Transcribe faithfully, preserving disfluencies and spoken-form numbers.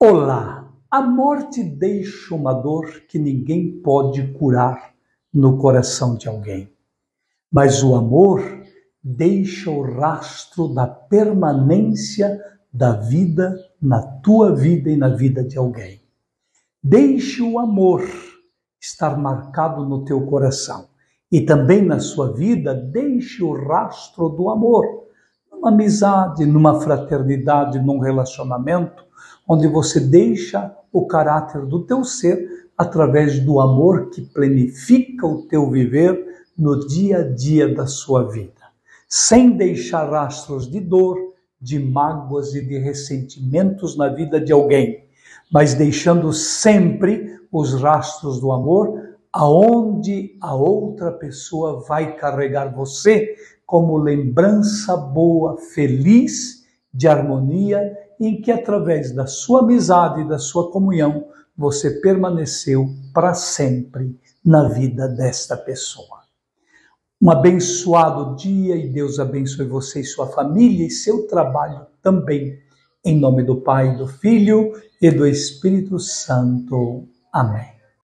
Olá! A morte deixa uma dor que ninguém pode curar no coração de alguém. Mas o amor deixa o rastro da permanência da vida na tua vida e na vida de alguém. Deixe o amor estar marcado no teu coração. E também na sua vida, deixe o rastro do amor. Numa amizade, numa fraternidade, num relacionamento, onde você deixa o caráter do teu ser através do amor que planifica o teu viver no dia a dia da sua vida, sem deixar rastros de dor, de mágoas e de ressentimentos na vida de alguém, mas deixando sempre os rastros do amor, aonde a outra pessoa vai carregar você como lembrança boa, feliz, de harmonia, em que através da sua amizade e da sua comunhão, você permaneceu para sempre na vida desta pessoa. Um abençoado dia e Deus abençoe você e sua família e seu trabalho também. Em nome do Pai, do Filho e do Espírito Santo. Amém.